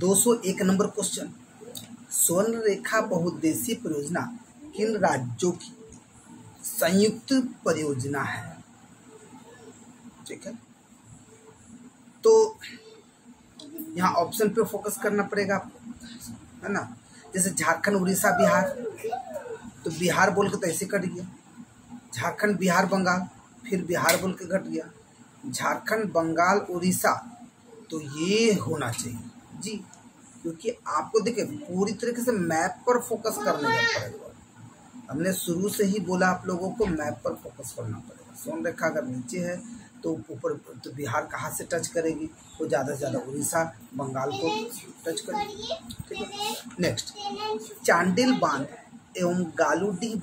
201 number question, स्वर्ण रेखा बहुउद्देशीय परियोजना किन राज्यों की संयुक्त परियोजना है? ठीक है, तो यहाँ ऑप्शन पे फोकस करना पड़ेगा आपको, है ना। जैसे झारखंड, उड़ीसा, बिहार, तो बिहार बोल के तो ऐसे कट गया, झारखंड, बिहार, बंगाल, फिर बिहार बोल के घट गया, झारखंड, बंगाल, उड़ीसा, तो ये होना चाहिए जी, क्योंकि आपको देखिए पूरी तरीके से मैप पर फोकस करने का पड़ेगा। हमने शुरू से ही बोला आप लोगों को मैप पर फोकस करना पड़ेगा। स्वर्ण रेखा अगर नीचे है तो ऊपर, तो बिहार कहाँ से टच करेगी, तो ज़्यादा से ज़्यादा उड़ीसा, बंगाल को टच करेगी। ठीक है, नेक्स्ट, चांडिल बांध एवं गालूडीह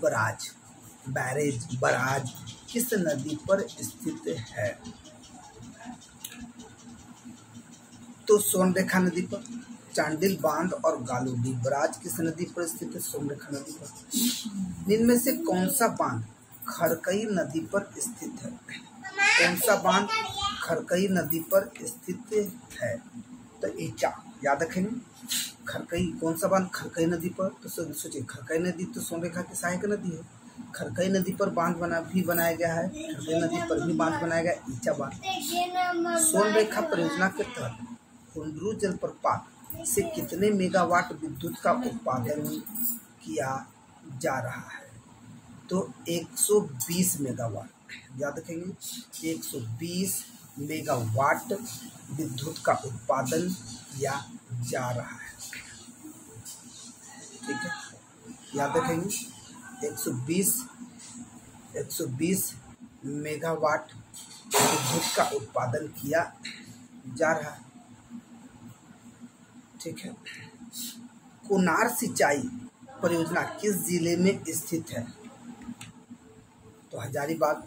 बराज किस नदी पर स्थित है? तो स्वर्ण रेखा नदी पर। चांडिल बांध और गालूडीह बराज किस नदी पर स्थित है? स्वर्ण रेखा नदी पर। इनमें से कौन सा बांध खरकई नदी पर स्थित है? कौन सा बांध खरकई नदी पर स्थित है? तो ईचा, याद रखेंगे, खरकई, कौन सा बांध खरकई नदी पर? तो सोचिए, खरकई नदी तो स्वर्ण रेखा की सहायक नदी है, खरकई नदी पर बांध बनाया गया है, खरकई नदी पर भी बांध बनाया गया, ईचा बांध। स्वर्ण रेखा परियोजना के तहत हुंडरू जलप्रपात से कितने मेगावाट विद्युत का उत्पादन किया जा रहा है? तो 120 मेगावाट, याद रखेंगे, 120 मेगावाट विद्युत का उत्पादन किया जा रहा है। ठीक है, याद रखेंगे, 120 मेगावाट विद्युत का उत्पादन किया जा रहा है। ठीक है, कोनार सिंचाई परियोजना किस जिले में स्थित है? तो हजारीबाग।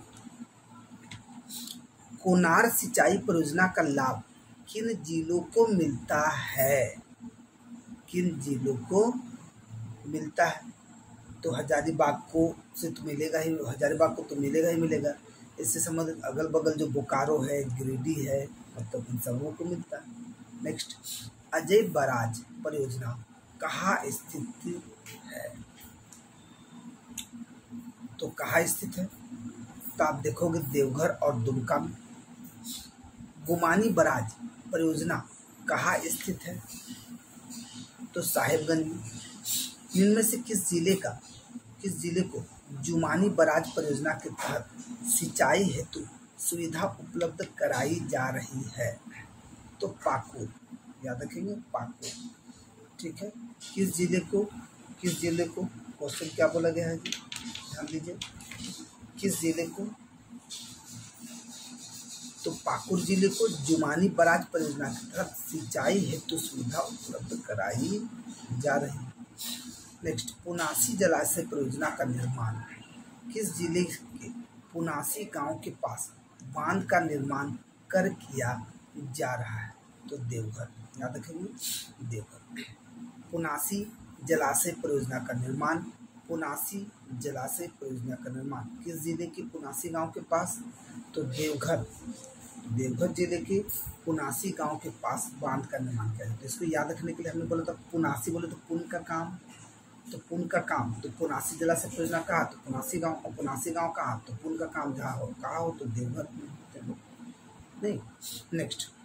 कोनार सिंचाई परियोजना का लाभ किन जिलों को मिलता है? किन जिलों को मिलता है? तो हजारीबाग को से तो मिलेगा ही, हजारीबाग को तो मिलेगा ही मिलेगा। इससे संबंधित अगल बगल जो बोकारो है, गिरिडीह है, मतलब इन सबों को मिलता है। नेक्स्ट, अजय बराज परियोजना कहाँ स्थित है? तो कहाँ स्थित है? तो आप देखोगे देवघर और दुमका में। गुमानी बराज परियोजना कहाँ स्थित है? तो साहेबगंज में। इनमें से किस जिले को जुमानी बराज परियोजना के तहत सिंचाई हेतु सुविधा उपलब्ध कराई जा रही है? तो पाकुड़, याद रखेंगे, पाकुड़। ठीक है, किस जिले को क्वेश्चन क्या बोला गया है, ध्यान दीजिए, किस जिले को? तो पाकुड़ जिले को जुमानी बराज परियोजना के तहत सिंचाई हेतु सुविधा उपलब्ध कराई जा रही है। नेक्स्ट, पुनासी जलाशय परियोजना का निर्माण किस जिले के पुनासी गांव के पास बांध का निर्माण कर किया जा रहा है? तो देवघर, याद रखेंगे, देवघर। पुनासी जलाशय परियोजना का निर्माण, पुनासी जलाशय परियोजना का निर्माण किस जिले के पुनासी गांव के पास? तो देवघर जिले के पुनासी गांव के पास बांध का निर्माण किया है। तो इसको याद रखने के लिए हमने बोला था, पुनासी बोले तो पुन का काम, तो पुन का काम, तो पुनासी जलाशय परियोजना कहा तो पुनासी गांव, और पुनासी गांव कहा तो पुन का काम जहाँ हो, कहा हो तो देवघर नहीं। नेक्स्ट,